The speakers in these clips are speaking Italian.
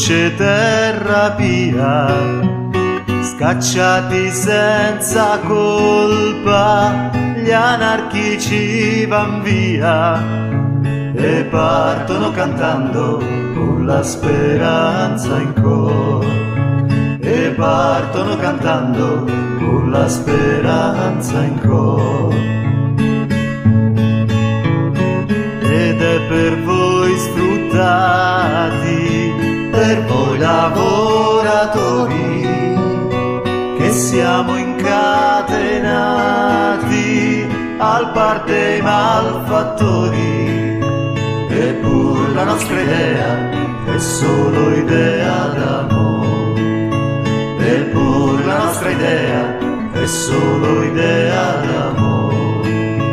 dolce terra pia, scacciati senza colpa, gli anarchici van via e partono cantando con la speranza in cor. E partono cantando con la speranza in cor. Ed è per voi sfruttati, per voi lavoratori, che siamo incatenati al par dei malfattori. Eppur la nostra idea è solo idea d'amore. Eppur la nostra idea è solo idea d'amore.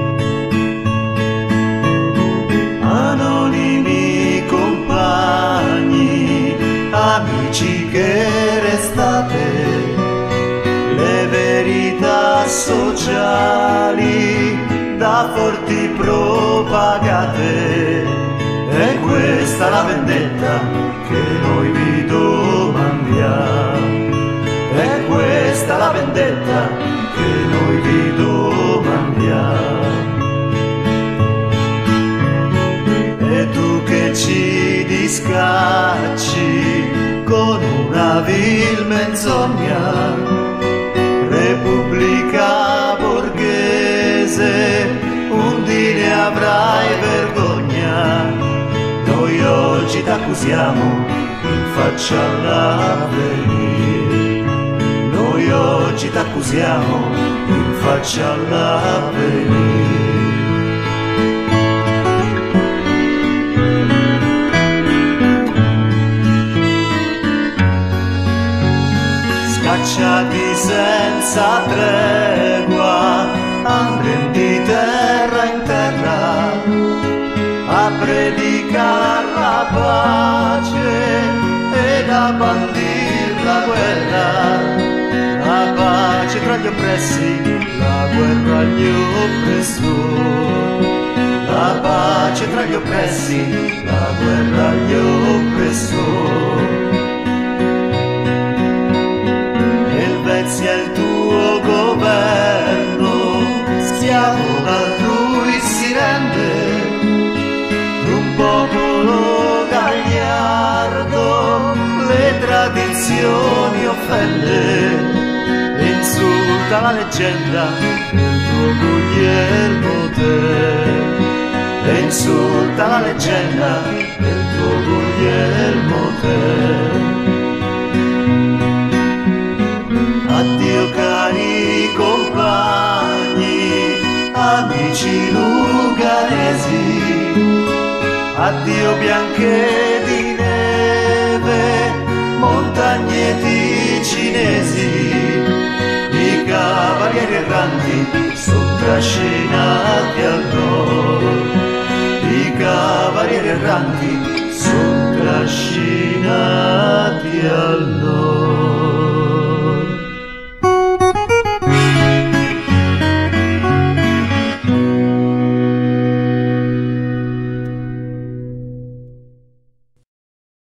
Anonimi compagni, amici che restate, le verità sociali da forti propagate. È questa la vendetta che noi vi domandiamo. È questa la vendetta che noi vi domandiamo. E tu che ci discacci con una vil menzogna, Repubblica borghese, un dì ne avrai vergogna. Noi oggi t'accusiamo in faccia all'avvenire. Noi oggi t'accusiamo in faccia all'avvenire. Scacciati senza tregua, andremo di terra in terra a predicare la pace ed a bandir la guerra. La pace tra gli oppressi, la guerra agli oppressori. La pace tra gli oppressi, la guerra agli oppressori. Elvezia è il tuo governo, stiamo altrui si rende, d'un popolo gagliardo le tradizioni offende. Insulta la leggenda del tuo Guglielmo Tell. E insulta la leggenda del tuo Guglielmo Tell. Addio cari compagni, amici luganesi, addio bianche di neve, montagne ticinesi. I cavalieri erranti sono trascinati al nord. I cavalieri erranti sono trascinati al nord.